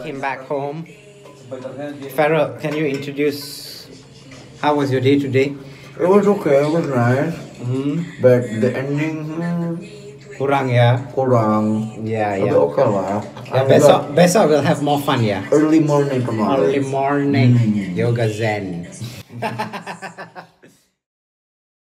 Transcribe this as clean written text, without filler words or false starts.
him back home. Farrell, can you introduce how was your day today? It was okay, it was nice. But the ending Kurang ya? kurang. Yeah, Tapi yeah. okay lah. Besok we'll have more fun ya. Early morning tomorrow. Early morning yoga zen.